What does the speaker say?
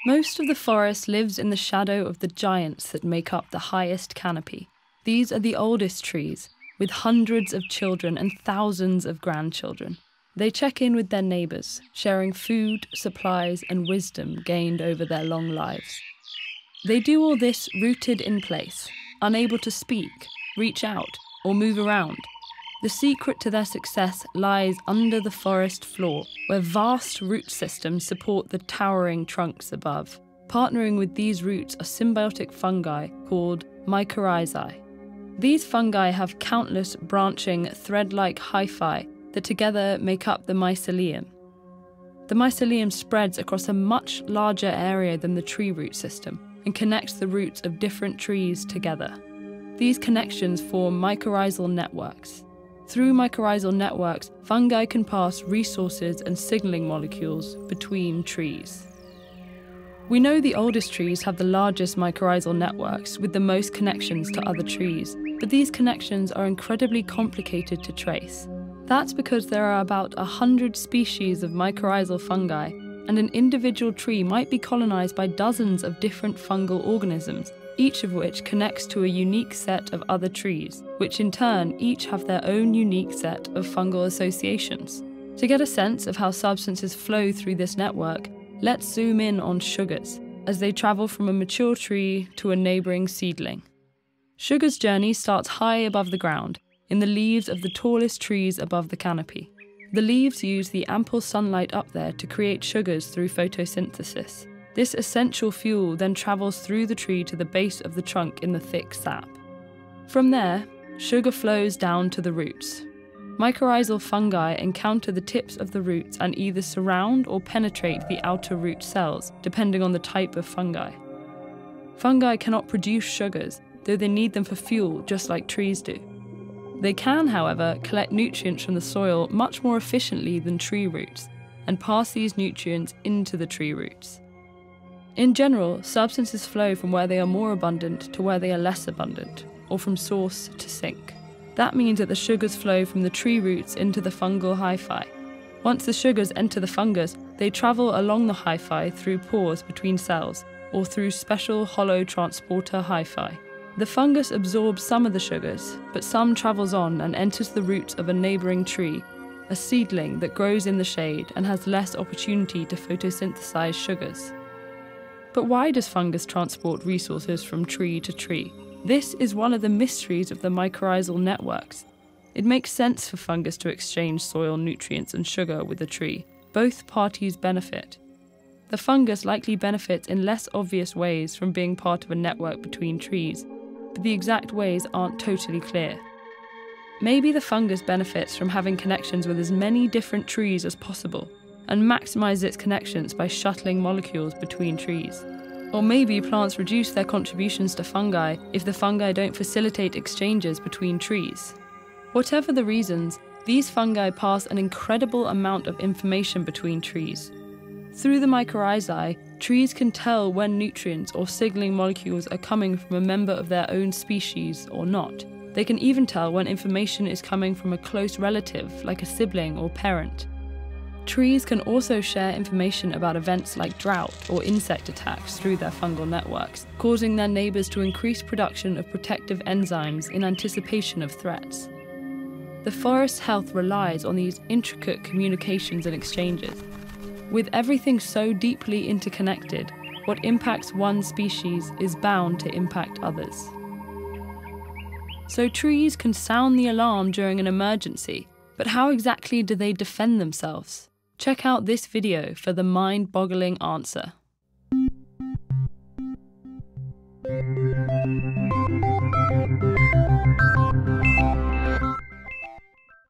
Most of the forest lives in the shadow of the giants that make up the highest canopy. These are the oldest trees, with hundreds of children and thousands of grandchildren. They check in with their neighbours, sharing food, supplies, and wisdom gained over their long lives. They do all this rooted in place, unable to speak, reach out, or move around. The secret to their success lies under the forest floor, where vast root systems support the towering trunks above. Partnering with these roots are symbiotic fungi called mycorrhizae. These fungi have countless branching, thread-like hyphae that together make up the mycelium. The mycelium spreads across a much larger area than the tree root system and connects the roots of different trees together. These connections form mycorrhizal networks. Through mycorrhizal networks, fungi can pass resources and signaling molecules between trees. We know the oldest trees have the largest mycorrhizal networks with the most connections to other trees, but these connections are incredibly complicated to trace. That's because there are about 100 species of mycorrhizal fungi, and an individual tree might be colonized by dozens of different fungal organisms, each of which connects to a unique set of other trees, which in turn each have their own unique set of fungal associations. To get a sense of how substances flow through this network, let's zoom in on sugars, as they travel from a mature tree to a neighbouring seedling. Sugar's journey starts high above the ground, in the leaves of the tallest trees above the canopy. The leaves use the ample sunlight up there to create sugars through photosynthesis. This essential fuel then travels through the tree to the base of the trunk in the thick sap. From there, sugar flows down to the roots. Mycorrhizal fungi encounter the tips of the roots and either surround or penetrate the outer root cells, depending on the type of fungi. Fungi cannot produce sugars, though they need them for fuel just like trees do. They can, however, collect nutrients from the soil much more efficiently than tree roots, and pass these nutrients into the tree roots. In general, substances flow from where they are more abundant to where they are less abundant, or from source to sink. That means that the sugars flow from the tree roots into the fungal hyphae. Once the sugars enter the fungus, they travel along the hyphae through pores between cells, or through special hollow transporter hyphae. The fungus absorbs some of the sugars, but some travels on and enters the roots of a neighbouring tree, a seedling that grows in the shade and has less opportunity to photosynthesize sugars. But why does fungus transport resources from tree to tree? This is one of the mysteries of the mycorrhizal networks. It makes sense for fungus to exchange soil nutrients and sugar with the tree. Both parties benefit. The fungus likely benefits in less obvious ways from being part of a network between trees, but the exact ways aren't totally clear. Maybe the fungus benefits from having connections with as many different trees as possible, and maximize its connections by shuttling molecules between trees. Or maybe plants reduce their contributions to fungi if the fungi don't facilitate exchanges between trees. Whatever the reasons, these fungi pass an incredible amount of information between trees. Through the mycorrhizae, trees can tell when nutrients or signaling molecules are coming from a member of their own species or not. They can even tell when information is coming from a close relative, like a sibling or parent. Trees can also share information about events like drought or insect attacks through their fungal networks, causing their neighbours to increase production of protective enzymes in anticipation of threats. The forest's health relies on these intricate communications and exchanges. With everything so deeply interconnected, what impacts one species is bound to impact others. So trees can sound the alarm during an emergency, but how exactly do they defend themselves? Check out this video for the mind-boggling answer.